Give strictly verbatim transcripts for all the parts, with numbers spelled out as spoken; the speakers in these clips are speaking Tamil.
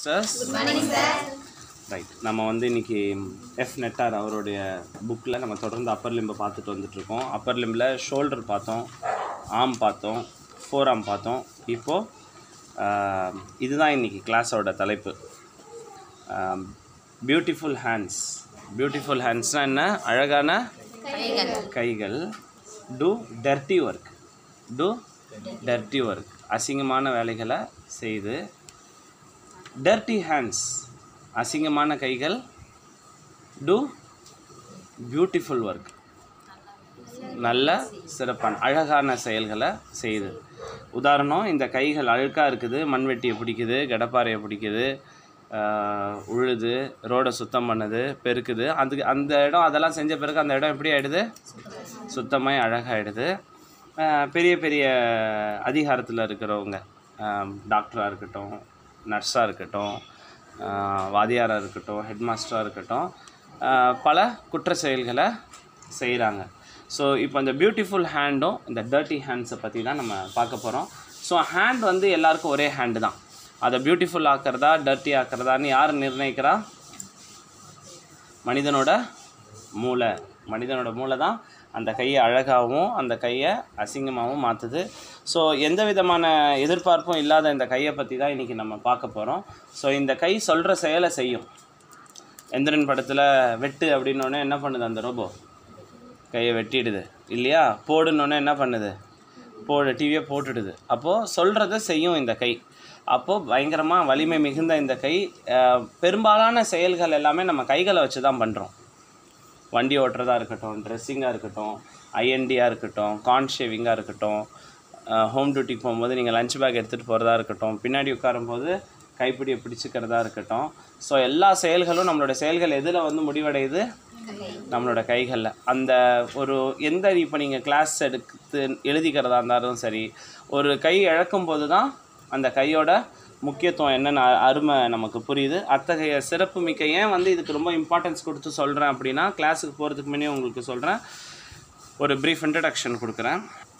sisters. Good morning, sir. Right. நம்ம வந்து இன்னைக்கு எஃப் நெட்டார் அவருடைய புக்கில் நம்ம தொடர்ந்து அப்பர் லிம்பை பார்த்துட்டு வந்துட்டுருக்கோம். அப்பர் லிம்பில் ஷோல்டர் பார்த்தோம், ஆம் பார்த்தோம், ஃபோர் ஆம் பார்த்தோம். இப்போது இதுதான் இன்றைக்கி கிளாஸோட தலைப்பு. Beautiful hands. பியூட்டிஃபுல் ஹேண்ட்ஸ்னால் என்ன? அழகான கைகள். Do dirty work. Do dirty work. அசிங்கமான வேலைகளை செய்து. டர்ட்டி ஹேண்ட்ஸ், அசிங்கமான கைகள். டூ பியூட்டிஃபுல் ஒர்க், நல்ல சிறப்பான அழகான செயல்களை செய்யுது. உதாரணம், இந்த கைகள் அழுக்காக இருக்குது, மண்வெட்டியை பிடிக்குது, கடப்பாறையை பிடிக்குது, உழுது, ரோடை சுத்தம் பண்ணுது, பெருக்குது. அதுக்கு அந்த இடம் அதெல்லாம் செஞ்ச பிறகு அந்த இடம் எப்படி ஆகிடுது? சுத்தமாக அழகாகிடுது. பெரிய பெரிய அதிகாரத்தில் இருக்கிறவங்க, டாக்டராக இருக்கட்டும், நர்ஸாக இருக்கட்டும், வாதியாராக இருக்கட்டும், ஹெட் மாஸ்டராக இருக்கட்டும், பல குற்ற செயல்களை செய்கிறாங்க. ஸோ இப்போ இந்த பியூட்டிஃபுல் ஹேண்டும் இந்த டர்ட்டி ஹேண்ட்ஸை பற்றி தான் நம்ம பார்க்க போகிறோம். ஸோ ஹேண்ட் வந்து எல்லாருக்கும் ஒரே ஹேண்டு தான். அதை பியூட்டிஃபுல் ஆக்கிறதா டர்ட்டி ஆக்கிறதான்னு யார் நிர்ணயிக்கிறா? மனிதனோட மூளை. மனிதனோட மூளை தான் அந்த கையை அழகாகவும் அந்த கையை அசிங்கமாகவும் மாற்றுது. ஸோ எந்த விதமான எதிர்பார்ப்பும் இல்லாத இந்த கையை பற்றி தான் இன்றைக்கி நம்ம பார்க்க போகிறோம். ஸோ இந்த கை சொல்கிற செயலை செய்யும். எந்திரன் படத்தில் வெட்டு அப்படின்னோடனே என்ன பண்ணுது அந்த ரோபோ? கையை வெட்டிடுது இல்லையா? போடுன்னொன்னே என்ன பண்ணுது? போடு, டிவியை போட்டுடுது. அப்போது சொல்கிறத செய்யும் இந்த கை. அப்போது பயங்கரமாக வலிமை மிகுந்த இந்த கை. பெரும்பாலான செயல்கள் எல்லாமே நம்ம கைகளை வச்சு தான் பண்ணுறோம். வண்டி ஓட்டுறதா இருக்கட்டும், ட்ரெஸ்ஸிங்காக இருக்கட்டும், ஐஎன்டியாக இருக்கட்டும், கார்ன் ஷேவிங்காக இருக்கட்டும், ஹோம் டியூட்டிக்கு போகும்போது நீங்கள் லஞ்ச் பேக் எடுத்துகிட்டு போகிறதா இருக்கட்டும், பின்னாடி உட்காரும்போது கைப்பிடியை பிடிச்சிக்கிறதா இருக்கட்டும். ஸோ எல்லா செயல்களும் நம்மளோட செயல்கள் எதில் வந்து முடிவடையுது? நம்மளோட கைகளில். அந்த ஒரு எந்த இப்போ நீங்கள் கிளாஸ் எடுத்து எழுதிக்கிறதா இருந்தாலும் சரி, ஒரு கை இழக்கும் போது தான் அந்த கையோட முக்கியத்துவம் என்னென்ன அருமை நமக்கு புரியுது. அத்தகைய சிறப்பு மிக்க ஏன் வந்து இதுக்கு ரொம்ப இம்பார்ட்டன்ஸ் கொடுத்து சொல்கிறேன் அப்படின்னா, கிளாஸுக்கு போகிறதுக்கு முன்னே உங்களுக்கு சொல்கிறேன், ஒரு ப்ரீஃப் இன்ட்ரடக்ஷன் கொடுக்குறேன்.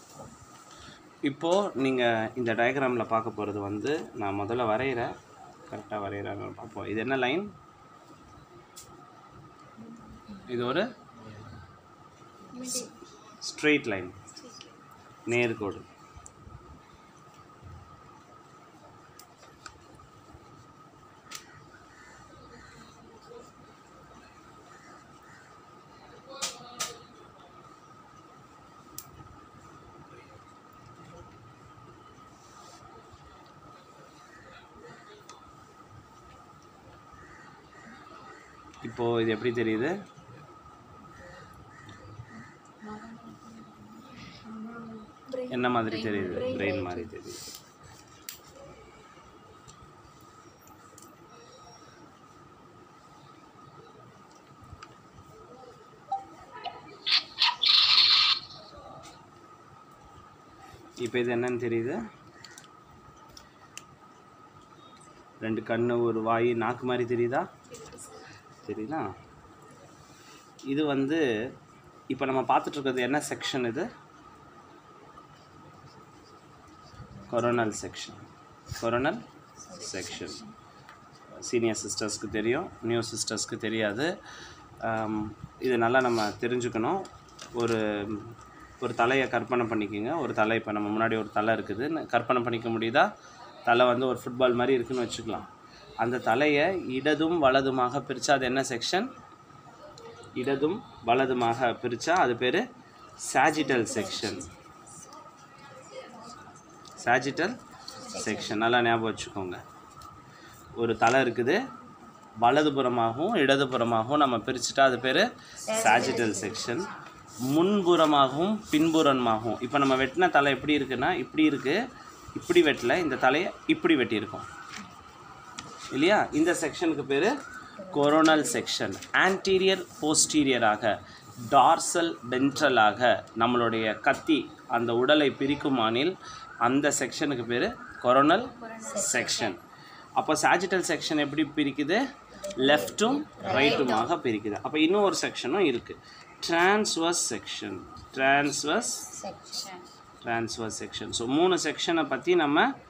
இப்போது நீங்கள் இந்த டயக்ராமில் பார்க்க போகிறது வந்து, நான் முதல்ல வரைகிறேன், கரெக்டாக வரைகிறேன்னு பார்ப்போம். இது என்ன லைன்? இது ஒரு ஸ்ட்ரெயிட் லைன், நேர்கோடு. இப்போது இது எப்படி தெரியுது? என்ன மாதிரி தெரியுது? பிரெயின் மாதிரி தெரியுது. இப்போ இது என்னன்னு தெரியுது? ரெண்டு கண்ணு, ஒரு வாய், நாக்கு மாதிரி தெரியுதா? தெரியுதா? இது வந்து இப்போ நம்ம பார்த்துட்ருக்கிறது என்ன செக்ஷன்? இது coronal section. Coronal section senior சிஸ்டர்ஸ்க்கு தெரியும், நியூ சிஸ்டர்ஸ்க்கு தெரியாது. இது நல்லா நம்ம தெரிஞ்சுக்கணும். ஒரு ஒரு தலையை கற்பனை பண்ணிக்கோங்க. ஒரு தலை, இப்போ நம்ம முன்னாடி ஒரு தலை இருக்குதுன்னு கற்பனை பண்ணிக்க முடியுதா? தலை வந்து ஒரு ஃபுட்பால் மாதிரி இருக்குதுன்னு வச்சுக்கலாம். அந்த தலையை இடதும் வலதுமாக பிரித்தா அது என்ன செக்ஷன்? இடதும் வலதுமாக பிரித்தா அது பேர் சாஜிட்டல் செக்ஷன். சாஜிட்டல் செக்ஷன் நல்லா ஞாபகம் வச்சுக்கோங்க. ஒரு தலை இருக்குது, வலதுபுறமாகவும் இடதுபுறமாகவும் நம்ம பிரிச்சுட்டா அது பேர் சாஜிட்டல் செக்ஷன். முன்புறமாகவும் பின்புறமாகவும், இப்போ நம்ம வெட்டின தலை எப்படி இருக்குன்னா இப்படி இருக்குது, இப்படி வெட்டலை, இந்த தலையை இப்படி வெட்டியிருக்கோம் இல்லையா? இந்த செக்ஷனுக்கு பேர் கொரோனல் செக்ஷன். ஆன்டீரியர் போஸ்டீரியராக, டார்சல் வென்ட்ரலாக நம்மளுடைய கத்தி அந்த உடலை பிரிக்குமானில் அந்த செக்ஷனுக்கு பேர் கொரோனல் செக்ஷன். அப்போ சாஜிட்டல் செக்ஷன் எப்படி பிரிக்குது? லெஃப்ட்டும் ரைட்டுமாக பிரிக்குது. அப்போ இன்னும் ஒரு செக்ஷனும் இருக்குது, transverse section. Transverse section transverse section so மூணு செக்ஷனை பற்றி நம்ம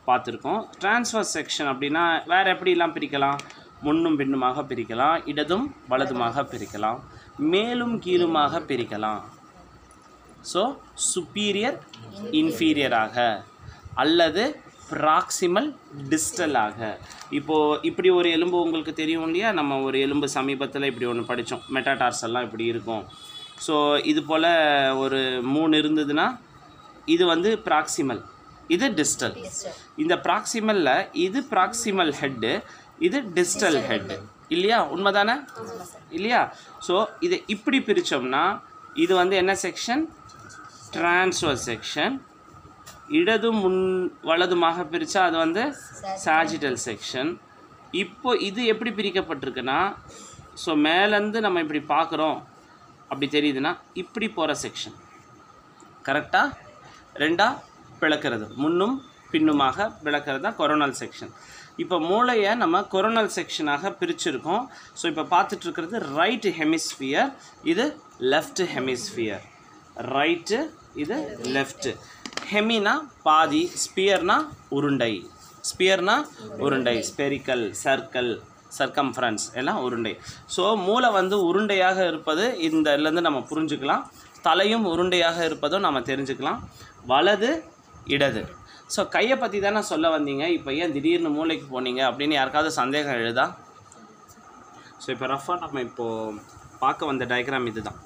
பார்த்துருக்கோம். ட்ரான்ஸ்வர்ஸ் செக்ஷன் அப்படின்னா வேறு எப்படிலாம் பிரிக்கலாம்? முன்னும் பின்னுமாக பிரிக்கலாம், இடதும் வலதுமாக பிரிக்கலாம், மேலும் கீழுமாக பிரிக்கலாம். ஸோ சுப்பீரியர் இன்ஃபீரியராக அல்லது ப்ராக்சிமல் டிஸ்டலாக. இப்போது இப்படி ஒரு எலும்பு உங்களுக்கு தெரியும் இல்லையா, நம்ம ஒரு எலும்பு சமீபத்தில் இப்படி ஒன்று படித்தோம், மெட்டாடார்சல்லாம் இப்படி இருக்கும். ஸோ இது போல் ஒரு மூணு இருந்ததுன்னா இது வந்து ப்ராக்சிமல், இது டிஸ்டல். இந்த ப்ராக்சிமலில் இது ப்ராக்சிமல் ஹெட்டு, இது டிஸ்டல் ஹெட்டு இல்லையா? உண்மைதானே இல்லையா? ஸோ இதை இப்படி பிரித்தோம்னா இது வந்து என்ன செக்ஷன்? Transverse section. இடது முன் வலதுமாக பிரித்தா அது வந்து சாஜிட்டல் செக்ஷன். இப்போ இது எப்படி பிரிக்கப்பட்டிருக்குன்னா, ஸோ மேலேருந்து நம்ம இப்படி பார்க்குறோம், அப்படி தெரியுதுன்னா இப்படி போகிற செக்ஷன். கரெக்டாக ரெண்டாக பிளக்கிறது, முன்னும் பின்னுமாக பிளக்கிறது தான் கொரோனல் செக்ஷன். இப்போ மூளையை நம்ம கொரோனல் செக்ஷனாக பிரிச்சுருக்கோம். ஸோ இப்போ பார்த்துட்ருக்கிறது ரைட் ஹெமிஸ்பியர், இது லெஃப்ட் ஹெமிஸ்பியர். ரைட்டு, இது லெஃப்ட்டு. ஹெமினா பாதி, ஸ்பியர்னா உருண்டை. ஸ்பியர்னா உருண்டை, ஸ்பெரிக்கல், சர்க்கிள், சர்க்கம்ஃபரன்ஸ் எல்லாம் உருண்டை. ஸோ மூளை வந்து உருண்டையாக இருப்பது இந்த இதுலேருந்து நம்ம புரிஞ்சுக்கலாம். தலையும் உருண்டையாக இருப்பதும் நம்ம தெரிஞ்சுக்கலாம். வலது இடது. ஸோ கையை பற்றி தானே சொல்ல வந்தீங்க, இப்போ ஏன் திடீர்னு மூளைக்கு போனீங்க அப்படின்னு யாருக்காவது சந்தேகம் எழுதா? ஸோ இப்போ ரஃபாக நம்ம இப்போது பார்க்க வந்த டயக்ராம் இது தான்.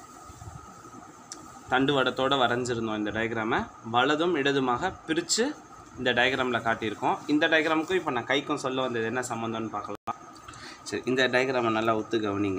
தண்டு வடத்தோடு வரைஞ்சிருந்தோம் இந்த டயக்ராமை. வலதும் இடதுமாக பிரித்து இந்த டயக்ராமில் காட்டியிருக்கோம். இந்த டயக்ராமுக்கும் இப்போ நான் கைக்கும் சொல்ல வந்தது என்ன சம்மந்தம்னு பார்க்கலாம். சரி, இந்த டயக்ராமை நல்லா ஒத்து கவனிங்க.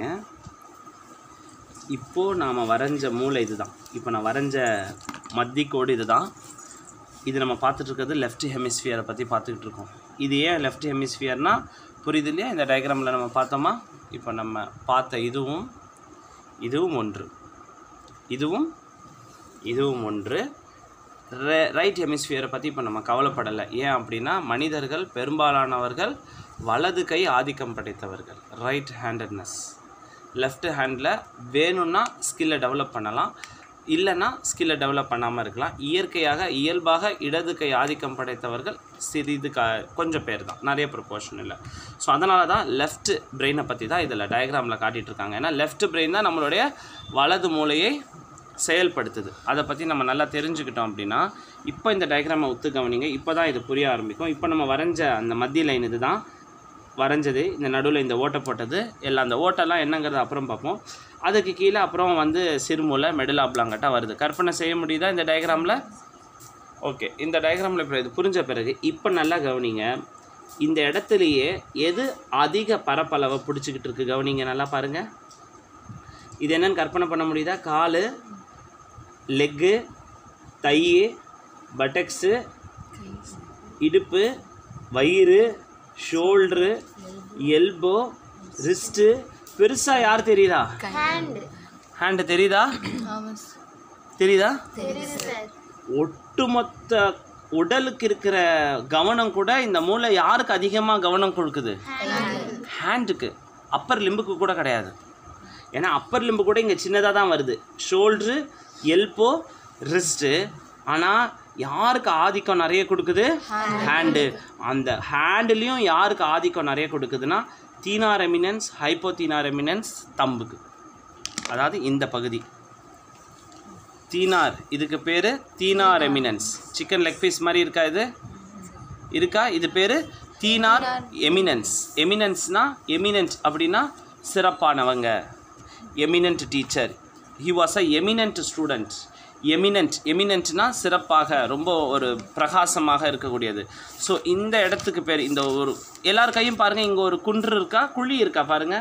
இப்போது நாம் வரைஞ்ச மூளை இது தான். இப்போ நான் வரைஞ்ச மத்திக்கோடு இது தான். இது நம்ம பார்த்துட்ருக்கிறது லெஃப்ட் ஹெமிஸ்ஃபியரை பற்றி பார்த்துக்கிட்டு இருக்கோம். இது ஏன் லெஃப்ட் ஹெமிஸ்ஃபியர்னால் புரியுது இல்லையா? இந்த டயக்ராமில் நம்ம பார்த்தோமா, இப்போ நம்ம பார்த்த இதுவும் இதுவும் ஒன்று, இதுவும் இதுவும் ஒன்று. ரைட் ஹெமிஸ்ஃபியரை பற்றி இப்போ நம்ம கவலைப்படலை. ஏன் அப்படின்னா மனிதர்கள் பெரும்பாலானவர்கள் வலது கை ஆதிக்கம் படைத்தவர்கள், ரைட் ஹேண்டட்னஸ். லெஃப்ட் ஹேண்டில் வேணும்னா ஸ்கில்லை டெவலப் பண்ணலாம், இல்லைன்னா ஸ்கில்லை டெவலப் பண்ணாமல் இருக்கலாம். இயற்கையாக இயல்பாக இடது கை ஆதிக்கம் படைத்தவர்கள் சிறிது க கொஞ்சம் பேர் தான், நிறைய ப்ரொபோர்ஷன் இல்லை. ஸோ அதனால தான் லெஃப்ட் பிரெயினை பற்றி தான் இதில் டயக்ராமில் காட்டிகிட்ருக்காங்க. ஏன்னா லெஃப்ட் பிரெயின் தான் நம்மளுடைய வலது மூளையை செயல்படுத்துது. அதை பற்றி நம்ம நல்லா தெரிஞ்சுக்கிட்டோம் அப்படின்னா இப்போ இந்த டயக்ராமை ஒத்து கவனிங்க. இப்போ தான் இது புரிய ஆரம்பிக்கும். இப்போ நம்ம வரைஞ்ச அந்த மத்திய லைன் இது தான் வரைஞ்சது. இந்த நடுவில் இந்த ஓட்டை போட்டது எல்லாம், அந்த ஓட்டெல்லாம் என்னங்கிறது அப்புறம் பார்ப்போம். அதுக்கு கீழே அப்புறம் வந்து சிறுமூலை, மெடுலா ஆப்லாங்கட்டா வருது. கற்பனை செய்ய முடியுதா இந்த டயக்ராமில்? ஓகே, இந்த டயக்ராமில் இப்போ இது புரிஞ்ச பிறகு இப்போ நல்லா கவனிங்க. இந்த இடத்துலையே எது அதிக பரப்பளவை பிடிச்சிக்கிட்டு இருக்குது கவனிங்க, நல்லா பாருங்கள். இது என்னன்னு கற்பனை பண்ண முடியுதா? கால், லெக்கு, தை, பட்டக்ஸு, இடுப்பு, வயிறு, ஷோல்ட்ரு, எல்போ, ரிஸ்ட்டு. பெருசாக யார் தெரியுதா? ஹேண்டு தெரியுதா? தெரியுதா? ஒட்டுமொத்த உடலுக்கு இருக்கிற கவனம் கூட இந்த மூளை யாருக்கு அதிகமாக கவனம் கொடுக்குது? ஹேண்டுக்கு. அப்பர் லிம்புக்கு கூட கிடையாது. ஏன்னா அப்பர் லிம்பு கூட இங்கே சின்னதாக தான் வருது. Shoulder, elbow, wrist. ஆனால் யாருக்கு ஆதிக்கம் நிறைய கொடுக்குது? ஹேண்டு. அந்த ஹேண்டுலேயும் யாருக்கு ஆதிக்கம் நிறைய கொடுக்குதுன்னா thenar eminence, hypothenar eminence தம்புக்கு. அதாவது இந்த பகுதி தீனார், இதுக்கு பேர் தீனார் எமினன்ஸ். சிக்கன் லெக் பீஸ் மாதிரி இருக்கா? இது இருக்கா? இது பேர் தீனார் எமினன்ஸ். எமினன்ஸ்னால் எமினன்ட் அப்படின்னா சிறப்பானவங்க, eminent teacher. He was a eminent student. Eminent, எமினன்ட்னா சிறப்பாக, ரொம்ப ஒரு பிரகாசமாக இருக்கக்கூடியது. ஸோ இந்த இடத்துக்கு பேர், இந்த ஒரு எல்லார் கையும் பாருங்கள், இங்கே ஒரு குன்று இருக்கா, குழி இருக்கா பாருங்கள்.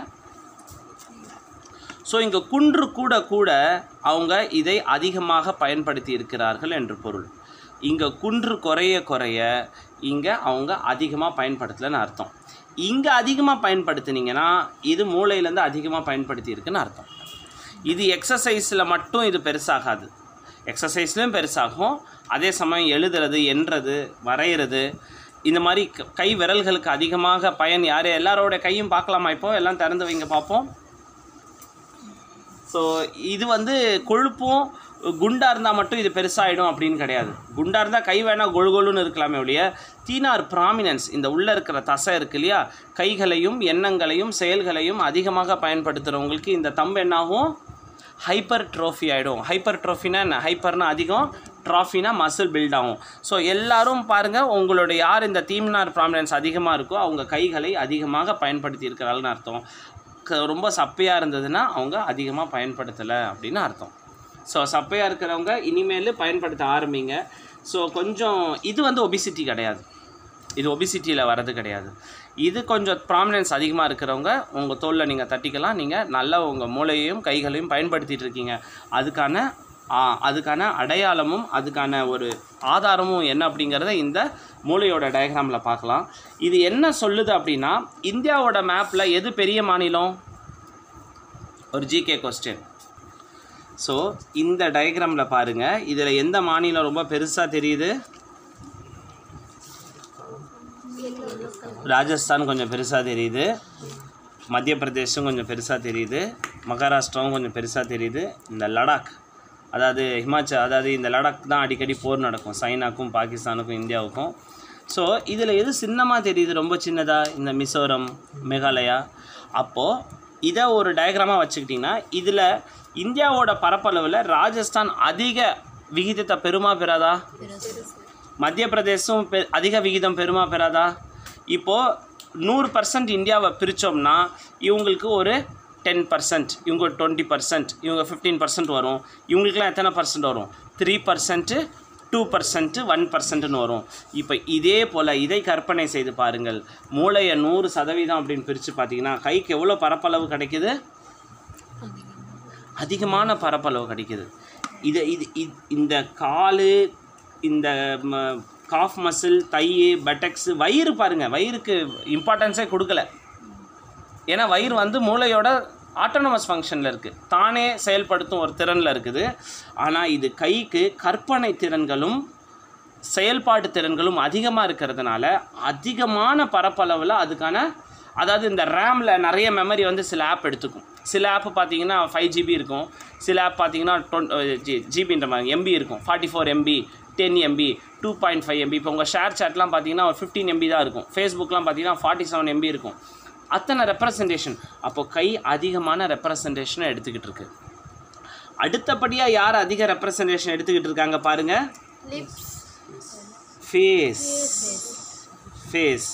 ஸோ இங்கே குன்று கூட கூட அவங்க இதை அதிகமாக பயன்படுத்தி இருக்கிறார்கள் என்று பொருள். இங்கே குன்று குறைய குறைய இங்கே அவங்க அதிகமாக பயன்படுத்தலைன்னு அர்த்தம். இங்கே அதிகமாக பயன்படுத்தினீங்கன்னா இது மூளையிலேருந்து அதிகமாக பயன்படுத்தி இருக்குன்னு அர்த்தம். இது எக்ஸசைஸில் மட்டும் இது பெருசாகாது, எக்ஸசைஸ்லையும் பெருசாகும். அதே சமயம் எழுதுறது, எண்ணுறது, வரைகிறது, இந்த மாதிரி கை விரல்களுக்கு அதிகமாக பயன். யார் எல்லாரோட கையும் பார்க்கலாமா? இப்போ எல்லாம் திறந்து வைங்க பார்ப்போம். ஸோ இது வந்து கொழுப்பும் குண்டாக இருந்தால் மட்டும் இது பெருசாகிடும் அப்படின்னு கிடையாது. குண்டாக இருந்தால் கை வேணால் கொழு கொழுன்னு இருக்கலாமே ஒழிய தீனார் ப்ராமினன்ஸ், இந்த உள்ளே இருக்கிற தசை இருக்கு இல்லையா, கைகளையும் எண்ணங்களையும் செயல்களையும் அதிகமாக பயன்படுத்துகிறவங்களுக்கு இந்த தம்பு என்னாகும், ஹைப்பர் ட்ரோஃபி ஆகிடும். ஹைப்பர் ட்ரோஃபினா என்ன, ஹைப்பர்னா அதிகம், ட்ராஃபினா மசில் பில்ட் ஆகும். ஸோ எல்லோரும் பாருங்கள், உங்களுடைய யார் இந்த தீம்னார் ப்ராமினன்ஸ் அதிகமாக இருக்கோ அவங்க கைகளை அதிகமாக பயன்படுத்தி இருக்கிறாங்கன்னு அர்த்தம். ரொம்ப சப்பையாக இருந்ததுன்னா அவங்க அதிகமாக பயன்படுத்தலை அப்படின்னு அர்த்தம். ஸோ சப்பையாக இருக்கிறவங்க இனிமேல் பயன்படுத்த ஆரம்பிங்க. ஸோ கொஞ்சம் இது வந்து ஒபிசிட்டி கிடையாது, இது ஒபிசிட்டியில் வர்றது கிடையாது. இது கொஞ்சம் ப்ராமினன்ஸ் அதிகமாக இருக்கிறவங்க உங்கள் தோளில் நீங்கள் தட்டிக்கலாம். நீங்கள் நல்லா உங்கள் மூளையையும் கைகளையும் பயன்படுத்திகிட்டு இருக்கீங்க. அதுக்கான அதுக்கான அடையாளமும் அதுக்கான ஒரு ஆதாரமும் என்ன அப்படிங்கிறத இந்த மூளையோட டயக்ராமில் பார்க்கலாம். இது என்ன சொல்லுது அப்படின்னா, இந்தியாவோட மேப்பில் எது பெரிய மாநிலம், ஒரு ஜிகே கொஸ்டின். ஸோ இந்த டயக்ராமில் பாருங்கள், இதில் எந்த மாநிலம் ரொம்ப பெருசாக தெரியுது, ராஜஸ்தான் கொஞ்சம் பெருசாக தெரியுது, மத்திய பிரதேசம் கொஞ்சம் பெருசாக தெரியுது, மகாராஷ்டிராவும் கொஞ்சம் பெருசாக தெரியுது. இந்த லடாக், அதாவது ஹிமாச்சல், அதாவது இந்த லடாக் தான் அடிக்கடி போர் நடக்கும் சைனாக்கும் பாகிஸ்தானுக்கும் இந்தியாவுக்கும். ஸோ இதில் எது சின்னமாக தெரியுது, ரொம்ப சின்னதாக, இந்த மிசோரம், மேகாலயா. அப்போது இதை ஒரு டயக்ராமாக வச்சுக்கிட்டிங்கன்னா இதில் இந்தியாவோட பரப்பளவில் ராஜஸ்தான் அதிக விகிதத்தை பெருமா பெறாதா, மத்திய பிரதேசம் பெ அதிக விகிதம் பெருமா பெறாதா. இப்போது நூறு பர்சன்ட் இந்தியாவை பிரித்தோம்னா இவங்களுக்கு ஒரு டென் பர்சன்ட், இவங்க டுவெண்ட்டி பர்சன்ட், இவங்க ஃபிஃப்டீன் பர்சன்ட் வரும். இவங்களுக்குலாம் எத்தனை பர்சன்ட் வரும், three percent, two percent, one பர்சன்ட்னு வரும். இப்போ இதே போல் இதை கற்பனை செய்து பாருங்கள். மூளையை நூறு சதவீதம் அப்படின்னு பிரித்து பார்த்தீங்கன்னா கைக்கு எவ்வளோ பரப்பளவு கிடைக்குது, அதிகமான பரப்பளவு கிடைக்குது. இதை இது இந்த கால், இந்த காஃப் மசில், தை, பட்டக்ஸு, வயிறு பாருங்கள், வயிறுக்கு இம்பார்ட்டன்ஸே கொடுக்கல. ஏன்னா வயிறு வந்து மூளையோட ஆட்டோனமஸ் ஃபங்க்ஷனில் இருக்குது, தானே செயல்படுத்தும் ஒரு திறனில் இருக்குது. ஆனால் இது கைக்கு கற்பனை திறன்களும் செயல்பாட்டு திறன்களும் அதிகமாக இருக்கிறதுனால அதிகமான பரப்பளவில் அதுக்கான, அதாவது இந்த ரேமில் நிறைய மெமரி வந்து சில ஆப் எடுத்துக்கும். சில ஆப் பார்த்தீங்கன்னா ஃபைவ் ஜிபி இருக்கும், சில ஆப் பார்த்தீங்கன்னா டொன் ஜி ஜிபின்ற மாதிரி எம்பி இருக்கும், forty four MB, ten MB, two point five MB. இப்போ உங்கள் ஷேர் சாட்லாம் பார்த்தீங்கன்னா ஒரு ஃபிஃப்டீன் எம்பி தான் இருக்கும், ஃபேஸ்புக்லாம் பார்த்தீங்கன்னா ஃபார்ட்டி செவன் எம்பி இருக்கும். அத்தனை ரெப்ரசன்டேஷன். அப்போது கை அதிகமான ரெப்ரசன்டேஷனை எடுத்துக்கிட்டு இருக்கு. அடுத்தபடியாக யார் அதிக ரெப்ரசன்டேஷன் எடுத்துக்கிட்டு இருக்காங்க பாருங்கள், ஃபேஸ். ஃபேஸ்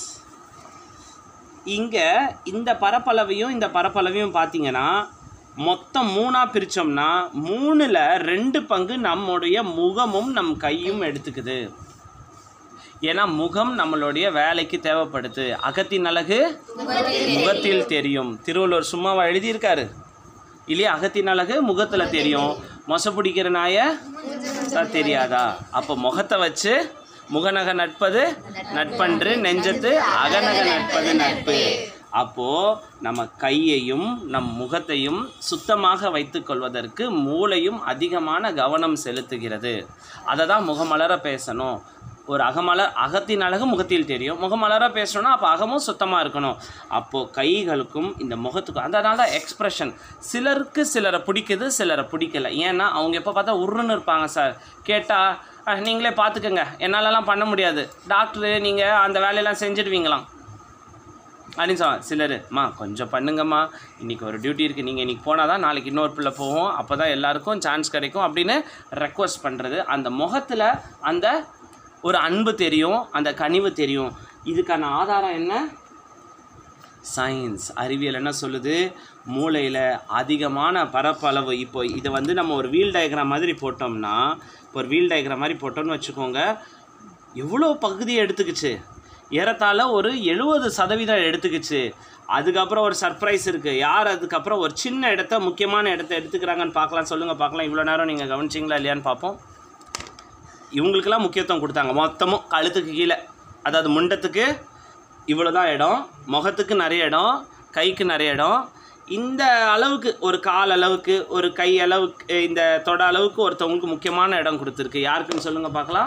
இங்கே இந்த பரப்பளவையும் இந்த பரப்பளவையும் பார்த்தீங்கன்னா மொத்தம் மூணாக பிரித்தோம்னா மூணில் ரெண்டு பங்கு நம்முடைய முகமும் நம் கையும் எடுத்துக்குது. ஏன்னா முகம் நம்மளுடைய வேலைக்கு தேவைப்படுது. அகத்தின் அழகு முகத்தில் தெரியும், திருவள்ளுவர் சும்மாவா எழுதியிருக்காரு இல்லையா? அகத்தின் அழகு முகத்தில் தெரியும், மொசை பிடிக்கிற நாயை தெரியாதா? அப்போ முகத்தை வச்சு முகநக நட்பது நட்பன்று, நெஞ்சத்து அகநக நட்பது நட்பு. அப்போது நம்ம கையையும் நம் முகத்தையும் சுத்தமாக வைத்து கொள்வதற்கு மூளையும் அதிகமான கவனம் செலுத்துகிறது. அதை தான் முகமலர பேசணும். ஒரு அகமலர், அகத்தின் அழகு முகத்தில் தெரியும், முகமலர பேசணும்னா அப்போ அகமும் சுத்தமாக இருக்கணும். அப்போது கைகளுக்கும் இந்த முகத்துக்கும், அதனால தான் எக்ஸ்ப்ரெஷன் சிலருக்கு சிலரை பிடிக்குது, சிலரை பிடிக்கல. ஏன்னா அவங்க எப்போ பார்த்தா உருன்னு இருப்பாங்க. சார் கேட்டால் நீங்களே பார்த்துக்கோங்க, என்னாலலாம் பண்ண முடியாது, டாக்டரு நீங்கள் அந்த வேலையெல்லாம் செஞ்சுடுவீங்களாம் அப்படின்னு சொல்லுவாங்க. சிலர் மா கொஞ்சம் பண்ணுங்கம்மா, இன்றைக்கி ஒரு டியூட்டி இருக்குது, நீங்கள் இன்றைக்கி போனால் தான் நாளைக்கு இன்னொரு பிள்ளை போவோம், அப்போ தான் எல்லாேருக்கும் சான்ஸ் கிடைக்கும் அப்படின்னு ரெக்வஸ்ட் பண்ணுறது. அந்த முகத்தில் அந்த ஒரு அன்பு தெரியும், அந்த கனிவு தெரியும். இதுக்கான ஆதாரம் என்ன? சயின்ஸ், அறிவியல் என்ன சொல்லுது? மூளையில் அதிகமான பரப்பளவு. இப்போ இதை வந்து நம்ம ஒரு வீல் டயக்ராம் மாதிரி போட்டோம்னா, இப்போ ஒரு வீல் டயக்ராம் மாதிரி போட்டோம்னு வச்சுக்கோங்க, எவ்வளோ பகுதியை எடுத்துக்கிச்சு? ஏறத்தாழ ஒரு எழுபது சதவீதம் எடுத்துக்கிச்சு. அதுக்கப்புறம் ஒரு சர்ப்ரைஸ் இருக்குது. யார் அதுக்கப்புறம் ஒரு சின்ன இடத்த, முக்கியமான இடத்த எடுத்துக்கிறாங்கன்னு பார்க்கலாம். சொல்லுங்கள் பார்க்கலாம். இவ்வளோ நேரம் நீங்கள் கவனிச்சிங்களா இல்லையான்னு பார்ப்போம். இவங்களுக்கெல்லாம் முக்கியத்துவம் கொடுத்தாங்க. மொத்தமும் கழுத்துக்கு கீழே, அதாவது முண்டத்துக்கு இவ்வளோ தான் இடம், முகத்துக்கு நிறைய இடம், கைக்கு நிறைய இடம். இந்த அளவுக்கு ஒரு கால் அளவுக்கு, ஒரு கை அளவுக்கு, இந்த தொட அளவுக்கு ஒருத்தவங்களுக்கு முக்கியமான இடம் கொடுத்துருக்கு. யாருக்குன்னு சொல்லுங்கள் பார்க்கலாம்.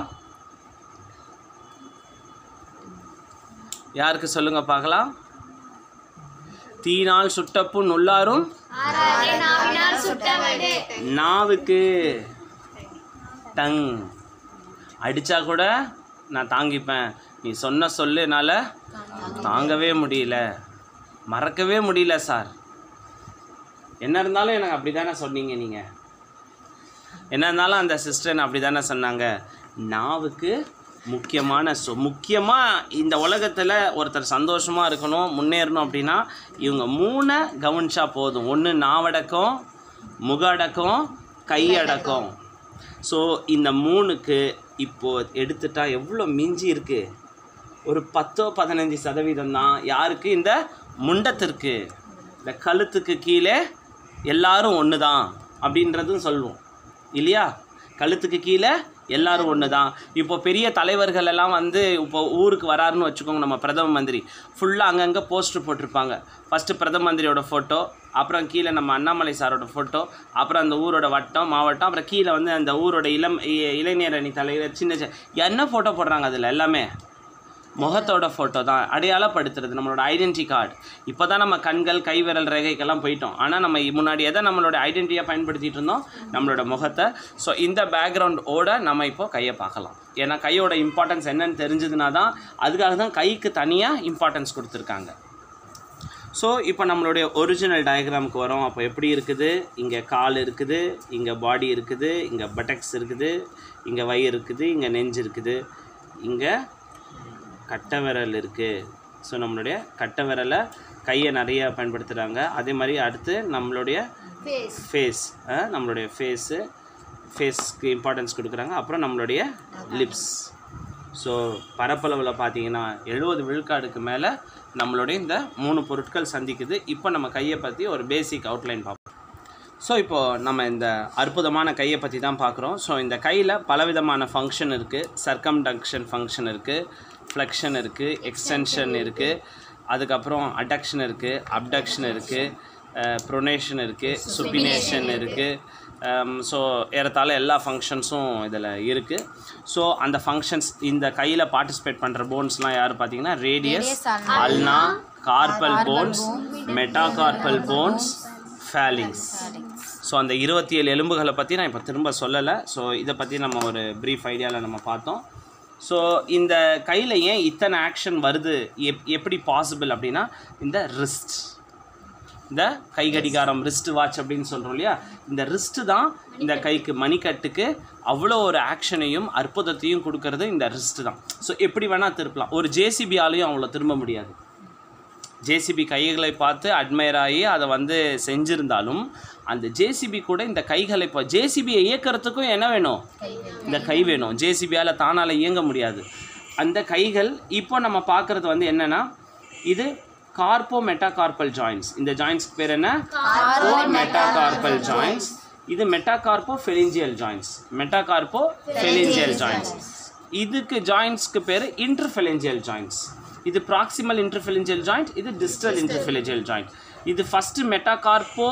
யாருக்கு சொல்லுங்க பார்க்கலாம். தீனால் சுட்டப்புண் உள்ளாரும் நாவுக்கு. டங். அடித்தா கூட நான் தாங்கிப்பேன், நீ சொன்ன சொல்லு என்னால் தாங்கவே முடியல, மறக்கவே முடியல சார். என்ன இருந்தாலும் எனக்கு அப்படி தானே சொன்னீங்க, நீங்கள் என்ன இருந்தாலும் அந்த சிஸ்டர் என்ன அப்படி தானே சொன்னாங்க. நாவுக்கு முக்கியமான சொ முக்கியமாக இந்த உலகத்தில் ஒருத்தர் சந்தோஷமாக இருக்கணும், முன்னேறணும் அப்படின்னா இவங்க மூணை கவனிச்சா போதும். ஒன்று நாவடக்கம், முக அடக்கம், கையடக்கம். ஸோ இந்த மூணுக்கு இப்போது எடுத்துட்டா எவ்வளோ மிஞ்சி இருக்குது? ஒரு பத்தோ பதினஞ்சு சதவீதம் தான் யாருக்கு? இந்த முண்டத்திற்கு, இந்த கழுத்துக்கு கீழே எல்லாரும் ஒன்று தான் அப்படின்றதும் சொல்லுவோம் இல்லையா? கழுத்துக்கு கீழே எல்லாரும் ஒன்று தான். இப்போ பெரிய தலைவர்கள் எல்லாம் வந்து இப்போ ஊருக்கு வராருன்னு வச்சுக்கோங்க, நம்ம பிரதம மந்திரி ஃபுல்லாக அங்கங்கே போஸ்டர் போட்டிருப்பாங்க. ஃபஸ்ட்டு பிரதம மந்திரியோட ஃபோட்டோ, அப்புறம் கீழே நம்ம அண்ணாமலை சாரோட ஃபோட்டோ, அப்புறம் அந்த ஊரோட வட்டம் மாவட்டம், அப்புறம் கீழே வந்து அந்த ஊரோட இளம் இளைஞர் அணி தலைவர் சின்ன சின்ன என்ன ஃபோட்டோ போடுறாங்க. அதில் எல்லாமே முகத்தோட ஃபோட்டோ தான் அடையாளப்படுத்துறது, நம்மளோட ஐடென்டி கார்டு. இப்போ தான் நம்ம கண்கள் கை விரல் ரேகைக்கெல்லாம் போயிட்டோம். ஆனால் நம்ம முன்னாடி எதை நம்மளோட ஐடென்டிட்டியாக பயன்படுத்திகிட்டு இருந்தோம்? நம்மளோட முகத்தை. ஸோ இந்த பேக்ரவுண்டோட நம்ம இப்போ கையை பார்க்கலாம். ஏன்னா கையோட இம்பார்ட்டன்ஸ் என்னன்னு தெரிஞ்சதுனா தான், அதுக்காக தான் கைக்கு தனியாக இம்பார்ட்டன்ஸ் கொடுத்துருக்காங்க. ஸோ இப்போ நம்மளுடைய ஒரிஜினல் டயக்ராமுக்கு வரோம். அப்போ எப்படி இருக்குது? இங்கே கால் இருக்குது, இங்கே பாடி இருக்குது, இங்கே பட்டக்ஸ் இருக்குது, இங்கே வயிறு இருக்குது, இங்கே நெஞ்சு இருக்குது, இங்கே கட்டை விரல் இருக்குது. ஸோ நம்மளுடைய கட்டை விரலை கையை நிறைய பயன்படுத்துகிறாங்க. அதே மாதிரி அடுத்து நம்மளுடைய ஃபேஸ், நம்மளுடைய ஃபேஸு ஃபேஸ்க்கு இம்பார்ட்டன்ஸ் கொடுக்குறாங்க. அப்புறம் நம்மளுடைய லிப்ஸ். ஸோ பரப்பளவில் பார்த்தீங்கன்னா எழுபது விழுக்காடுக்கு மேலே நம்மளுடைய இந்த மூணு பொருட்கள் சந்திக்குது. இப்போ நம்ம கையை பற்றி ஒரு பேசிக் அவுட்லைன் பார்ப்போம். ஸோ இப்போது நம்ம இந்த அற்புதமான கையை பற்றி தான் பார்க்குறோம். ஸோ இந்த கையில் பலவிதமான ஃபங்க்ஷன் இருக்குது. சர்க்கம்டக்ஷன் ஃபங்க்ஷன் இருக்குது, ஃப்ளெக்ஷன் இருக்குது, எக்ஸ்டென்ஷன் இருக்குது, அதுக்கப்புறம் அடக்ஷன் இருக்குது, அப்டக்ஷன் இருக்குது, ப்ரொனேஷன் இருக்குது, சுப்பினேஷன் இருக்குது. ஸோ ஏறத்தாழ எல்லா ஃபங்க்ஷன்ஸும் இதில் இருக்குது. ஸோ அந்த ஃபங்க்ஷன்ஸ் இந்த கையில் பார்ட்டிசிபேட் பண்ணுற போன்ஸ்லாம் யார் பார்த்தீங்கன்னா, radius, ulna, carpal bones, metacarpal bones, phalanges. So அந்த இருபத்தி ஏழு எலும்புகளை பற்றி நான் இப்போ திரும்ப சொல்லலை. ஸோ இதை பற்றி நம்ம ஒரு ப்ரீஃப் ஐடியாவில் நம்ம பார்த்தோம். ஸோ இந்த கையில் ஏன் இத்தனை ஆக்ஷன் வருது, எப் எப்படி பாசிபிள் அப்படின்னா, இந்த ரிஸ்ட், இந்த கை கடிகாரம், ரிஸ்ட் வாட்ச் அப்படின்னு சொல்கிறோம் இல்லையா, இந்த ரிஸ்ட்டு தான் இந்த கைக்கு மணிக்கட்டுக்கு அவ்வளோ ஒரு ஆக்ஷனையும் அற்புதத்தையும் கொடுக்கறது இந்த ரிஸ்ட்டு தான். ஸோ எப்படி வேணால் திருப்பலாம். ஒரு ஜேசிபியாலையும் அவ்வளோ திரும்ப முடியாது. ஜேசிபி கைகளை பார்த்து அட்மையர் ஆகி அதை வந்து செஞ்சுருந்தாலும் அந்த ஜேசிபி கூட இந்த கைகளை இப்போ ஜேசிபியை இயக்கிறதுக்கும் என்ன வேணும்? இந்த கை வேணும். ஜேசிபியால் தானால் இயங்க முடியாது. அந்த கைகள் இப்போ நம்ம பார்க்குறது வந்து என்னென்னா, இது கார்போ மெட்டாகார்பல் ஜாயின்ட்ஸ். இந்த ஜாயின்ட்ஸ்க்கு பேர் என்ன? Carpometacarpal joints. இது மெட்டாகார்போ ஃபெலிஞ்சியல் ஜாயின்ட்ஸ். மெட்டாகார்போ ஃபெலிஞ்சியல் ஜாயின்ட்ஸ். இதுக்கு ஜாயின்ட்ஸ்க்கு பேர் இன்டர்ஃபெலிஞ்சியல் ஜாயின்ட்ஸ். இது ப்ராக்சிமல் இன்டர்ஃபெலிஞ்சியல் ஜாயிண்ட், இது டிஸ்டல் இன்டர்ஃபெலிஞ்சியல் ஜாயிண்ட். இது first metacarpo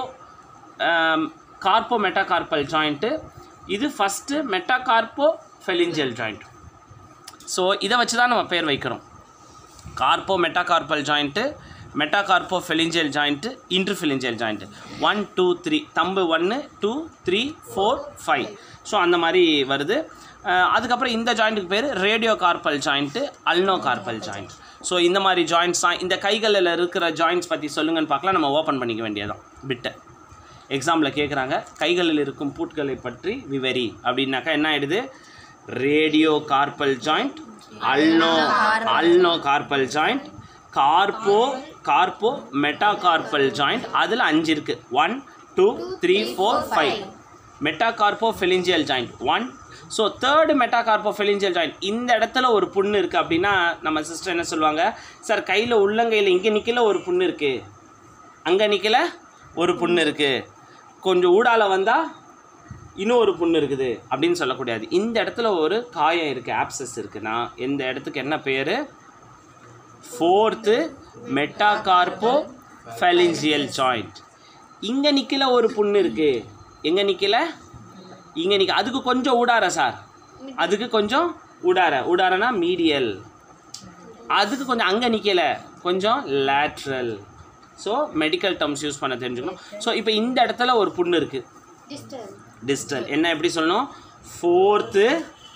carpometacarpal joint, இது first metacarpophalangeal joint. So இதை வச்சு தான் நம்ம பேர் வைக்கிறோம். Carpometacarpal joint, metacarpophalangeal joint, interphalangeal joint. One two three thumb ஒன்று two three four five. So அந்த மாதிரி வருது. அதுக்கப்புறம் இந்த ஜாயிண்ட்டுக்கு பேர் radiocarpal joint, ulnocarpal joint. So இந்த மாதிரி ஜாயிண்ட்ஸ் தான். இந்த கைகளில் இருக்கிற ஜாயிண்ட்ஸ் பற்றி சொல்லுங்கன்னு பார்க்கலாம். நம்ம ஓப்பன் பண்ணிக்க வேண்டியதான் பிட்டை. எக்ஸாம்பிள் கேட்குறாங்க, கைகளில் இருக்கும் பூட்களை பற்றி விவரி அப்படின்னாக்கா என்ன ஆகிடுது? Radiocarpal joint, ulno ulnocarpal joint, carpo carpometacarpal joint. அதில் அஞ்சு இருக்குது. One two three four five. Metacarpophalangeal joint one. So third metacarpophalangeal joint. இந்த இடத்துல ஒரு புண்ணு இருக்குது அப்படின்னா நம்ம சிஸ்டர் என்ன சொல்லுவாங்க, சார் கையில் உள்ளங்கையில் இங்கே நிற்கல ஒரு புண்ணு இருக்குது, அங்கே நிற்கல ஒரு புண்ணு இருக்குது, கொஞ்சம் ஊடால வந்தால் இன்னும் ஒரு புண்ணு இருக்குது அப்படின்னு சொல்லக்கூடாது. இந்த இடத்துல ஒரு காயம் இருக்குது, ஆப்சஸ் இருக்குன்னா இந்த இடத்துக்கு என்ன பேர்? Fourth metacarpophalangeal joint. இங்கே நிற்கல ஒரு புண்ணு இருக்குது, எங்கே நிற்கல? இங்கே நிற்க. அதுக்கு கொஞ்சம் ஊடார சார், அதுக்கு கொஞ்சம் ஊடார. ஊடாரனா மீடியல். அதுக்கு கொஞ்சம் அங்கே நிற்கலை, கொஞ்சம் lateral. So medical terms use பண்ண தெரிஞ்சுக்கணும். ஸோ இப்போ இந்த இடத்துல ஒரு புண்ணு இருக்குது, டிஸ்டல். என்ன எப்படி சொல்லணும்? Fourth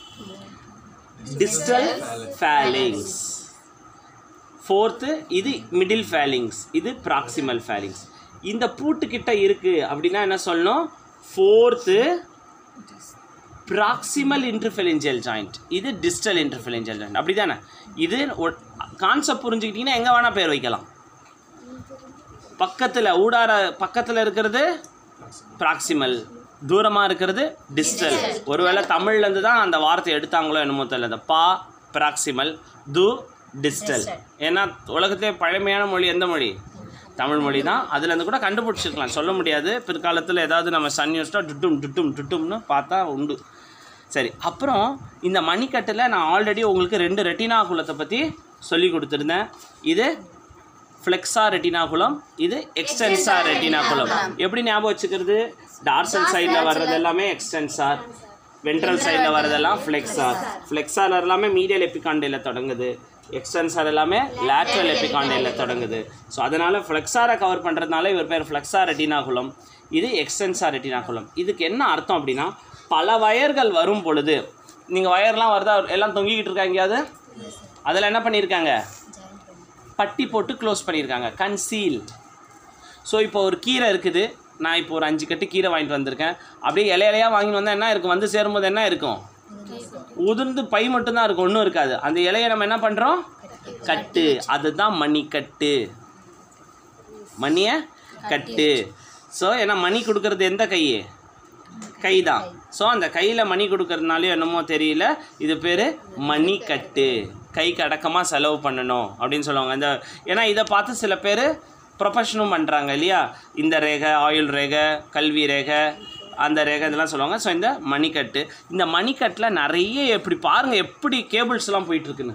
distal phalanges. ஃபோர்த்து இது மிடில் ஃபேலிங்ஸ், இது ப்ராக்சிமல் ஃபேலிங்ஸ். இந்த பூட்டுக்கிட்ட இருக்குது அப்படின்னா என்ன சொல்லணும்? ஃபோர்த்து ப்ராக்சிமல் இன்டர்ஃபெலென்ஜியல் ஜாயிண்ட், இது டிஸ்டல் இன்டர்ஃபெலென்ஜியல் ஜாயிண்ட். அப்படி தானே? இது கான்செப்ட் புரிஞ்சுக்கிட்டிங்கன்னா எங்கே வேணால் பேர் வைக்கலாம். பக்கத்தில் ஊடார பக்கத்தில் இருக்கிறது ப்ராக்சிமல், தூரமாக இருக்கிறது டிஸ்டல். ஒருவேளை தமிழ்லேருந்து தான் அந்த வார்த்தை எடுத்தாங்களோ என்னமோ தெரியல, இந்த பா ப்ராக்சிமல், து டிஸ்டல். ஏன்னா உலகத்திலே பழமையான மொழி எந்த மொழி? தமிழ் மொழி தான். அதுலேருந்து கூட கண்டுபிடிச்சிருக்கலாம், சொல்ல முடியாது. பிற்காலத்தில் ஏதாவது நம்ம சன் யூஸ்டாக டுட்டும் டுட்டும் டுட்டும்னு பார்த்தா உண்டு. சரி, அப்புறம் இந்த மணிக்கட்டில் நான் ஆல்ரெடி உங்களுக்கு ரெண்டு ரெட்டினாகுலத்தை பற்றி சொல்லி கொடுத்துருந்தேன். இது ஃப்ளெக்ஸா ரெட்டினாகுலம், இது எக்ஸ்டென்ஸா ரெட்டினாகுலம். எப்படி ஞாபகம் வச்சுக்கிறது? டார்சல் சைடில் வர்றது எல்லாமே எக்ஸ்டென்சார், வென்ட்ரல் சைடில் வர்றதெல்லாம் ஃப்ளெக்ஸார். ஃப்ளெக்ஸார் எல்லாமே மீடியல் எபிகாண்டையில் தொடங்குது, எக்ஸ்டென்சார் எல்லாமே லேட்ரல் எபிகாண்டையில் தொடங்குது. ஸோ அதனால் ஃப்ளெக்ஸாரை கவர் பண்ணுறதுனால இவர் பேர் ஃப்ளெக்ஸா ரெட்டினாகுலம், இது எக்ஸ்டென்ஸா ரெட்டினாகுலம். இதுக்கு என்ன அர்த்தம் அப்படின்னா, பல வயர்கள் வரும் பொழுது, நீங்கள் வயர்லாம் வருதா எல்லாம் தொங்கிக்கிட்டு இருக்கா எங்கேயாவது, அதில் என்ன பண்ணியிருக்காங்க? பட்டி போட்டு க்ளோஸ் பண்ணியிருக்காங்க, கன்சீல். ஸோ இப்போ ஒரு கீரை இருக்குது, நான் இப்போ ஒரு அஞ்சு கட்டு கீரை வாங்கிட்டு வந்திருக்கேன். அப்படியே இலை இலையாக வாங்கிட்டு வந்தால் என்ன இருக்கும்? வந்து சேரும்போது என்ன இருக்கும்? உதிர்ந்து பை மட்டும்தான் இருக்கும், ஒன்றும் இருக்காது. அந்த இலையை நம்ம என்ன பண்ணுறோம்? கட்டு. அதுதான் மணிக்கட்டு, மணியை கட்டு. ஸோ ஏன்னா மணி கொடுக்கறது எந்த கை? கை தான். ஸோ அந்த கையில் மணி கொடுக்கறதுனாலையும் என்னமோ தெரியல, இது பேர் மணிக்கட்டு. கைக்கு அடக்கமாக செலவு பண்ணணும் அப்படின்னு சொல்லுவாங்க. இந்த ஏன்னா இதை பார்த்து சில பேர் ப்ரொஃபஷனும் பண்ணுறாங்க இல்லையா? இந்த ரேகை, ஆயுள் ரேகை, கல்வி ரேகை, அந்த ரேகை இதெல்லாம் சொல்லுவாங்க. ஸோ இந்த மணிக்கட்டு, இந்த மணிக்கட்டில் நிறைய எப்படி பாருங்கள் எப்படி கேபிள்ஸ்லாம் போயிட்டுருக்குன்னு.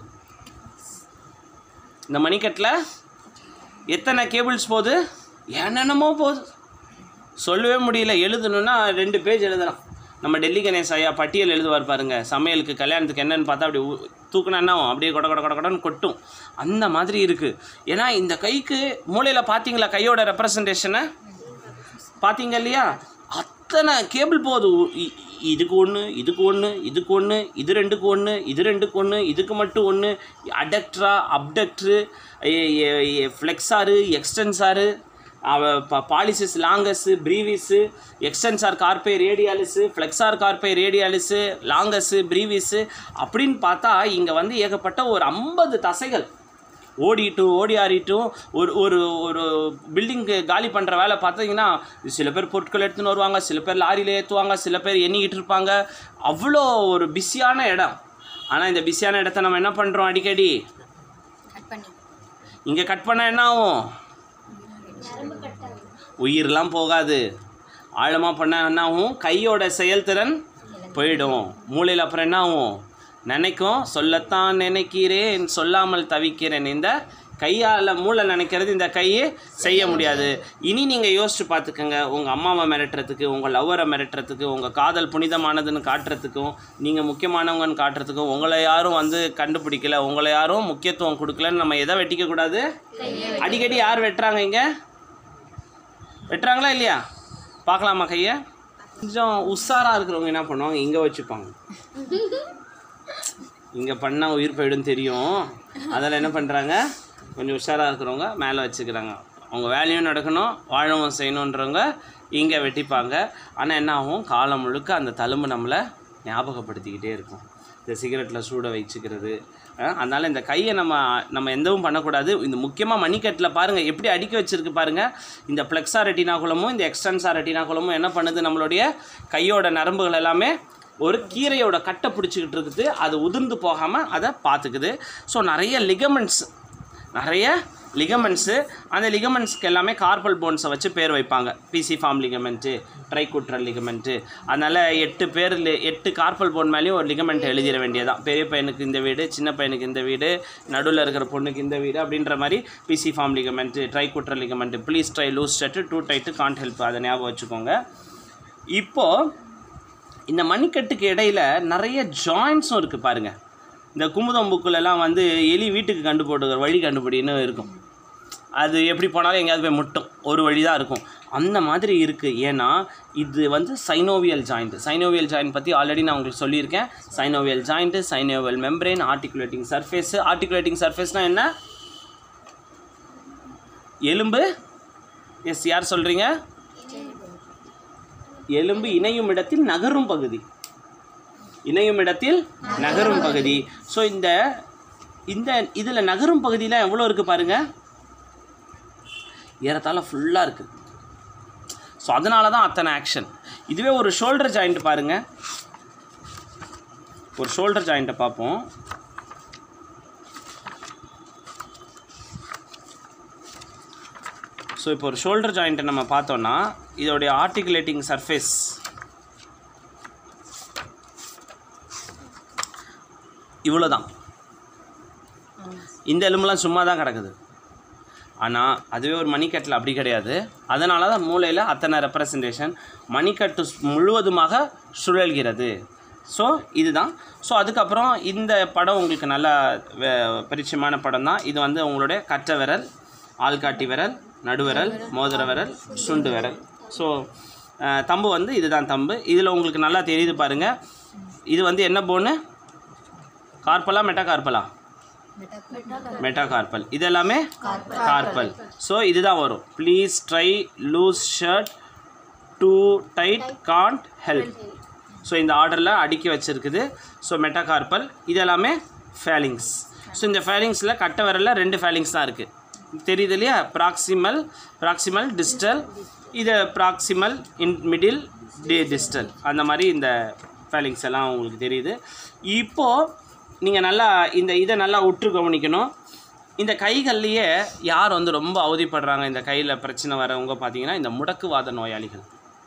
இந்த மணிக்கட்டில் எத்தனை கேபிள்ஸ் போகுது? என்னென்னமோ போகுது, சொல்லவே முடியல. எழுதணுன்னா ரெண்டு பேஜ் எழுதலாம். நம்ம டெல்லி கணேஷ் ஐயா பட்டியல் எழுதுவார் பாருங்க, சமையலுக்கு கல்யாணத்துக்கு என்னென்னு பார்த்தா அப்படி தூக்குனா என்ன அப்படியே கொட கொட கொட கொடன்னு கொட்டும். அந்த மாதிரி இருக்குது. ஏன்னா இந்த கைக்கு மூளையில் பார்த்தீங்களா கையோட ரெப்ரசன்டேஷனை பார்த்தீங்க இல்லையா? அத்தனை கேபிள் போகுது. இதுக்கு ஒன்று, இதுக்கு ஒன்று, இதுக்கு ஒன்று, இது ரெண்டுக்கு ஒன்று, இது ரெண்டுக்கு ஒன்று, இதுக்கு மட்டும் ஒன்று, adductor, abductor, flexor, extensor, pollicis longus, brevis, extensor carpi radialis, flexor carpi radialis, longus, brevis அப்படின்னு பார்த்தா இங்கே வந்து ஏகப்பட்ட ஒரு ஐம்பது தசைகள் ஓடிட்டும் ஓடி ஆடிட்டும் ஒரு ஒரு ஒரு பில்டிங்கு காலி பண்ணுற வேலை பார்த்தீங்கன்னா சில பேர் பொருட்கள் எடுத்துன்னு வருவாங்க, சில பேர் லாரியில் ஏற்றுவாங்க, சில பேர் எண்ணிக்கிட்டு இருப்பாங்க. அவ்வளோ ஒரு பிஸியான இடம். ஆனால் இந்த பிஸியான இடத்த நம்ம என்ன பண்ணுறோம்? அடிக்கடி இங்கே கட் பண்ணால் என்ன ஆகும்? உயிரெலாம் போகாது. ஆழமாக பண்ணால் என்ன ஆகும்? கையோட செயல்திறன் போயிடும். மூளையில் அப்புறம் என்ன ஆகும்? நினைக்கும், சொல்லத்தான் நினைக்கிறேன் சொல்லாமல் தவிக்கிறேன். இந்த கையால் மூளை நினைக்கிறது இந்த கையை செய்ய முடியாது. இனி நீங்கள் யோசிச்சு பார்த்துக்கோங்க, உங்கள் அம்மாவை மிரட்டுறதுக்கு, உங்கள் லவ்வரை மிரட்டுறதுக்கு, உங்கள் காதல் புனிதமானதுன்னு காட்டுறதுக்கும், நீங்கள் முக்கியமானவங்கன்னு காட்டுறதுக்கும் உங்களை யாரும் வந்து கண்டுபிடிக்கல, உங்களை யாரும் முக்கியத்துவம் கொடுக்கலன்னு நம்ம எதை வெட்டிக்கக்கூடாது? அடிக்கடி யார் வெட்டுறாங்க? இங்கே வெட்டுறாங்களா இல்லையா? பார்க்கலாமா கையை? கொஞ்சம் உஷாராக இருக்கிறவங்க என்ன பண்ணுவாங்க? இங்கே வச்சுப்பாங்க. இங்கே பண்ணால் உயிர் போயிடும் தெரியும், அதில் என்ன பண்ணுறாங்க? கொஞ்சம் உஷாராக இருக்கிறவங்க மேலே வச்சுக்கிறாங்க. அவங்க வேலையும் நடக்கணும், வாழவும் செய்யணுன்றவங்க இங்கே வெட்டிப்பாங்க. ஆனால் என்ன ஆகும்? காலம் முழுக்க அந்த தழும்பு நம்மளை ஞாபகப்படுத்திக்கிட்டே இருக்கும். இந்த சிகரெட்டில் சூட வச்சுக்கிறது. அதனால் இந்த கையை நம்ம நம்ம எந்தவும் பண்ணக்கூடாது. இந்த முக்கியமாக மணிக்கட்டில் பாருங்கள் எப்படி அடுக்கி வச்சுருக்கு பாருங்கள். இந்த ஃப்ளெக்ஸா ரெட்டினாகுலமும் இந்த எக்ஸ்டென்ஸா ரெட்டினாகுலமும் என்ன பண்ணுது? நம்மளுடைய கையோட நரம்புகள் எல்லாமே ஒரு கீரையோட கட்டை பிடிச்சிக்கிட்டு இருக்குது, அது உதிர்ந்து போகாமல் அதை பார்த்துக்குது. ஸோ நிறைய லிகமெண்ட்ஸ், நிறைய லிகமெண்ட்ஸு, அந்த லிகமெண்ட்ஸ்க்கு எல்லாமே கார்பல் போன்ஸை வச்சு பேர் வைப்பாங்க. Pisiform ligament, triquetral ligament. அதனால் எட்டு பேர் எட்டு கார்பல் போன் மேலேயும் ஒரு லிகமெண்ட் எழுதிட வேண்டியதான். பெரிய பையனுக்கு இந்த வீடு, சின்ன பையனுக்கு இந்த வீடு, நடுவில் இருக்கிற பொண்ணுக்கு இந்த வீடு அப்படின்ற மாதிரி pisiform ligament, triquetral ligament, please try loose stead, too tight can't help, அதை ஞாபகம் வச்சுக்கோங்க. இப்போது இந்த மணிக்கட்டுக்கு இடையில் நிறைய ஜாயின்ஸும் இருக்குது பாருங்கள். இந்த குமுதம் புக்கிலெல்லாம் வந்து எலி வீட்டுக்கு கண்டு போட்டு வழி கண்டுபிடின்னு இருக்கும். அது எப்படி போனாலும் எங்கேயாவது போய் முட்டும், ஒரு வழி தான் இருக்கும். அந்த மாதிரி இருக்குது. ஏன்னா இது வந்து சைனோவியல் ஜாயிண்ட். சைனோவியல் ஜாயிண்ட் பற்றி ஆல்ரெடி நான் உங்களுக்கு சொல்லியிருக்கேன். Synovial joint, synovial membrane, articulating surface. Articulating சர்ஃபேஸ்னால் என்ன? எலும்பு. எஸ், யார் சொல்கிறீங்க? எலும்பு இணையும் இடத்தில் நகரும் பகுதி. இணையும் இடத்தில் நகரும் பகுதி. ஸோ இந்த இந்த இதில் நகரும் பகுதியில் எவ்வளோ இருக்குது பாருங்கள், ஏறத்தாழ ஃபுல்லாக இருக்குது. ஸோ அதனால தான் அத்தனை ஆக்ஷன். இதுவே ஒரு ஷோல்டர் ஜாயிண்ட் பாருங்கள். ஒரு ஷோல்டர் ஜாயிண்ட்டை பார்ப்போம். ஸோ இப்போ ஒரு ஷோல்டர் ஜாயிண்ட்டை நம்ம பார்த்தோன்னா இதோடைய ஆர்டிகுலேட்டிங் சர்ஃபேஸ் இவ்வளோ தான். இந்த எலும்புலாம் சும்மா தான் கிடக்குது. ஆனால் அதுவே ஒரு மணிக்கட்டில் அப்படி கிடையாது. அதனால தான் மூளையில் அத்தனை ரெப்ரசன்டேஷன். மணிக்கட்டு முழுவதுமாக சுழல்கிறது. ஸோ இதுதான். ஸோ அதுக்கப்புறம் இந்த படம் உங்களுக்கு நல்லா பரிச்சயமான படம் தான். இது வந்து உங்களுடைய கட்டை விரல், ஆள்காட்டி விரல், நடுவிரல், மோதிர விரல், சுண்டு விரல். ஸோ தம்பு வந்து இதுதான் தம்பு. இதில் உங்களுக்கு நல்லா தெரியுது பாருங்கள். இது வந்து என்ன போன்னு? கார்பலா மெட்டா கார்பலா? Metacarpal. இது எல்லாமே கார்பல். ஸோ இதுதான் வரும். Please try loose shirt too tight can't help. So இந்த ஆர்டரில் அடுக்கி வச்சுருக்குது. So meta carpal. இது எல்லாமே ஃபேலிங்ஸ். ஸோ இந்த ஃபேலிங்ஸில் கட்டை விரலில் ரெண்டு ஃபேலிங்ஸ் தான் இருக்குது. தெரியுது இல்லையா? Proximal, proximal distal. இது ப்ராக்சிமல், இன் மிடில், டி டிஸ்டல். அந்த மாதிரி இந்த ஃபேலிங்ஸ் எல்லாம் உங்களுக்கு தெரியுது. இப்போது நீங்கள் நல்லா இந்த இதை நல்லா உற்று கவனிக்கணும். இந்த கைகள்லேயே யார் வந்து ரொம்ப அவதிப்படுறாங்க, இந்த கையில் பிரச்சனை வரவங்க பார்த்தீங்கன்னா இந்த முடக்குவாத நோயாளிகள்.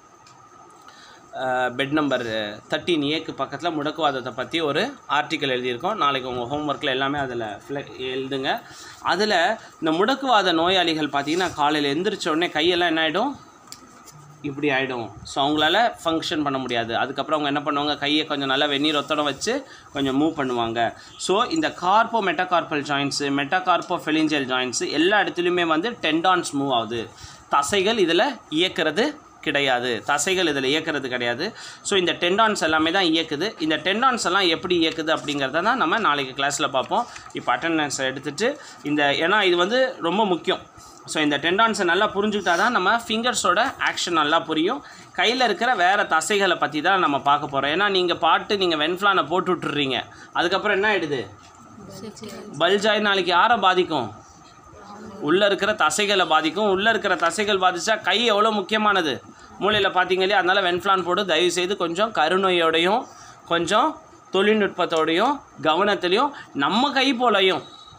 பெட் நம்பர் தேர்ட்டீன் ஏக்கு பக்கத்தில் முடக்குவாதத்தை பற்றி ஒரு ஆர்டிக்கல் எழுதியிருக்கோம். நாளைக்கு உங்கள் ஹோம்ஒர்க்கில் எல்லாமே அதில் ஃபில் எழுதுங்க. அதில் இந்த முடக்குவாத நோயாளிகள் பார்த்தீங்கன்னா காலையில் எழுந்திரிச்ச உடனே கையெல்லாம் என்ன ஆகிடும்? இப்படி ஆகிடும். ஸோ அவங்களால ஃபங்க்ஷன் பண்ண முடியாது. அதுக்கப்புறம் அவங்க என்ன பண்ணுவாங்க? கையை கொஞ்சம் நல்லா வெந்நீர் ஒத்தடம் வச்சு கொஞ்சம் மூவ் பண்ணுவாங்க. ஸோ இந்த கார்போ மெட்டாகார்பல் ஜாயின்ட்ஸு, மெட்டாகார்போ ஃபெலிஞ்சல் ஜாயின்ட்ஸு எல்லா இடத்துலையுமே வந்து டெண்டான்ஸ் மூவ் ஆகுது. தசைகள் இதில் இயக்கிறது கிடையாது. தசைகள் இதில் இயக்கிறது கிடையாது. ஸோ இந்த டெண்டான்ஸ் எல்லாமே தான் இயக்குது. இந்த டெண்டான்ஸ் எல்லாம் எப்படி இயக்குது அப்படிங்கிறத தான் நம்ம நாளைக்கு கிளாஸில் பார்ப்போம். இப்போ அட்டெண்டன்ஸை எடுத்துகிட்டு இந்த ஏன்னா இது வந்து ரொம்ப முக்கியம். ஸோ இந்த டெண்டான்ஸை நல்லா புரிஞ்சுக்கிட்டா தான் நம்ம ஃபிங்கர்ஸோட ஆக்ஷன் நல்லா புரியும். கையில் இருக்கிற வேறு தசைகளை பற்றி தான் நம்ம பார்க்க போகிறோம். ஏன்னா நீங்கள் பாட்டு நீங்கள் வென்ஃப்ளானை போட்டு விட்டுறீங்க, அதுக்கப்புறம் என்ன ஆகிடுது? பல்ஜாய் நாளைக்கு யாரை பாதிக்கும்? உள்ளே இருக்கிற தசைகளை பாதிக்கும். உள்ளே இருக்கிற தசைகள் பாதிச்சா கை எவ்வளோ முக்கியமானது மூளையில் பார்த்தீங்க இல்லையா? அதனால் வென்ஃப்ளான் போட்டு தயவுசெய்து கொஞ்சம் கருணையோடையும் கொஞ்சம் தொழில்நுட்பத்தோடையும் கவனத்துலேயும் நம்ம கை போலையும்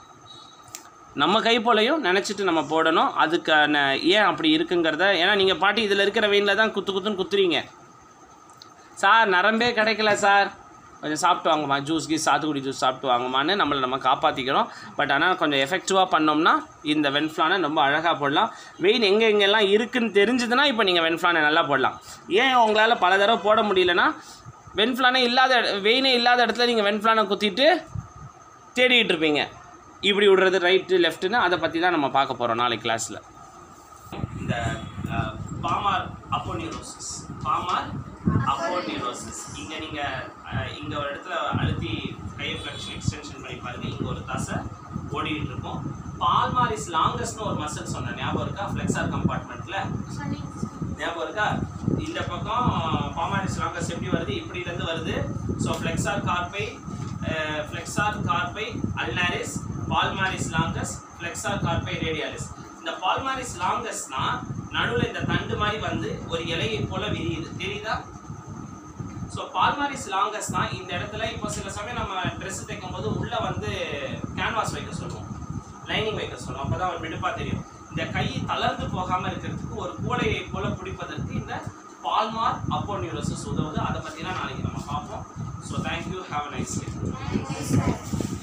நம்ம கை போலையும் நினச்சிட்டு நம்ம போடணும். அதுக்கான ஏன் அப்படி இருக்குங்கிறத, ஏன்னா நீங்கள் பாட்டி இதில் இருக்கிற வெயினில் தான் குத்து குத்துன்னு குத்துறீங்க. சார் நரம்பே கிடைக்கல சார், கொஞ்சம் சாப்பிட்டு வாங்கம்மா, ஜூஸ் கீஸ் சாத்துக்குடி ஜூஸ் சாப்பிட்டு வாங்கம்மான்னு நம்மளை நம்ம காப்பாற்றிக்கிறோம். பட் ஆனால் கொஞ்சம் எஃபெக்டிவாக பண்ணோம்னா இந்த வென்ஃப்ளானை ரொம்ப அழகாக போடலாம். வெயின் எங்கே எங்கெல்லாம் இருக்குதுன்னு தெரிஞ்சுதுன்னா இப்போ நீங்கள் வென்ஃப்ளானை நல்லா போடலாம். ஏன் உங்களால் பல தடவை போட முடியலன்னா, வென்ஃப்ளானே இல்லாத வெயினே இல்லாத இடத்துல நீங்கள் வென்ஃப்ளானை குத்திட்டு தேடிக்கிட்டு இருப்பீங்க. இப்படி விடுறது ரைட்டு லெஃப்ட்டுன்னு அதை பற்றி தான் நம்ம பார்க்க போகிறோம் நாளைக்கு கிளாஸில். இந்த பாமார் அப்போனியூரோசிஸ், பாமார் அப்போனியூரோசிஸ் இங்கே நீங்கள் இங்கே ஒரு இடத்துல அழுத்தி கையை ஃப்ளெக்ஷன் எக்ஸ்டென்ஷன் பண்ணி பாருங்கள். இங்கே ஒரு தசை ஓடிக்கிட்டு இருக்கும். பால்மாரிஸ் லாங்கஸ்ட்னு ஒரு மசில் சொன்னேன், ஞாபகம் இருக்கா? ஃப்ளெக்ஸார் கம்பார்ட்மெண்ட்டில் ஞாபகம் இருக்கா? இந்த பக்கம் பால்மாரிஸ் லாங்கஸ் எப்படி வருது? இப்படிலேருந்து வருது. So flexor carpi, flexor carpi ulnaris, palmaris longus, flexor carpi radialis. இந்த பால்மாரிஸ் லாங்கஸ்னா நடுவில் இந்த தண்டு மாதிரி வந்து ஒரு இலையை போல விரியுது, தெரியுதா? ஸோ பால்மாரிஸ் லாங்கஸ் தான் இந்த இடத்துல. இப்போ சில சமயம் நம்ம ட்ரெஸ் தைக்கும் போது உள்ளே வந்து கேன்வாஸ் வைக்க சொல்லுவோம், லைனிங் வைக்க சொல்லுவோம், அப்போ தான் ஒரு மிடுப்பாக தெரியும். இந்த கை தளர்ந்து போகாமல் இருக்கிறதுக்கு ஒரு கூடையை போல பிடிப்பதற்கு இந்த பால்மார் அப்போனியூரோசிஸ் உதவுது. அதை பற்றிலாம் நாளைக்கு நம்ம பார்ப்போம். So thank you, have a nice day.